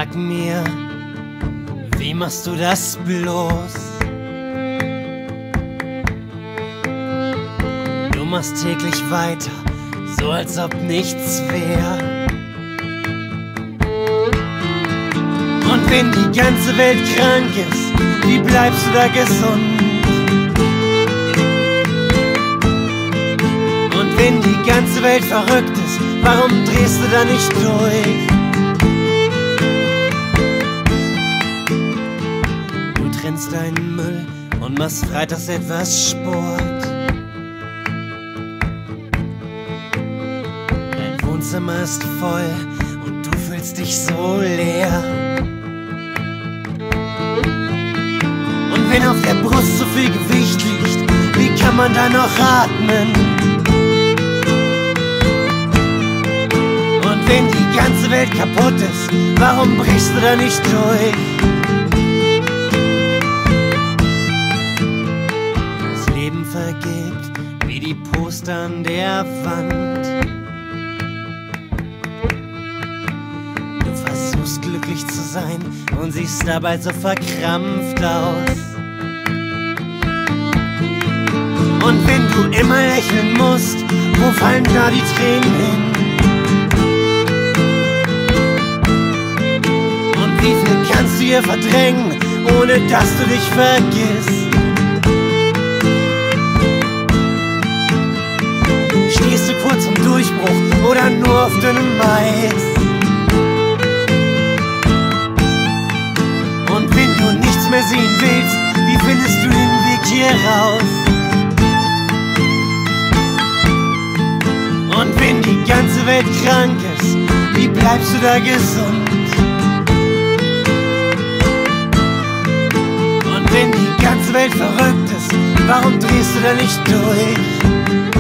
Sag mir, wie machst du das bloß? Du machst täglich weiter, so als ob nichts wär. Und wenn die ganze Welt krank ist, wie bleibst du da gesund? Und wenn die ganze Welt verrückt ist, warum drehst du da nicht durch? Du trennst deinen Müll und machst freitags etwas Sport. Dein Wohnzimmer ist voll und du fühlst dich so leer. Und wenn auf der Brust so viel Gewicht liegt, wie kann man da noch atmen? Und wenn die ganze Welt kaputt ist, warum brichst du da nicht durch? Das Leben vergeht wie die Poster an der Wand. Du versuchst glücklich zu sein und siehst dabei so verkrampft aus. Und wenn du immer lächeln musst, wo fallen da die Tränen hin? Und wie viel kannst du hier verdrängen, ohne dass du dich vergisst? Stehst du kurz zum Durchbruch oder nur auf dünnem Eis? Und wenn du nichts mehr sehen willst, wie findest du den Weg hier raus? Und wenn die ganze Welt krank ist, wie bleibst du da gesund? Und wenn die ganze Welt verrückt ist, warum drehst du da nicht durch?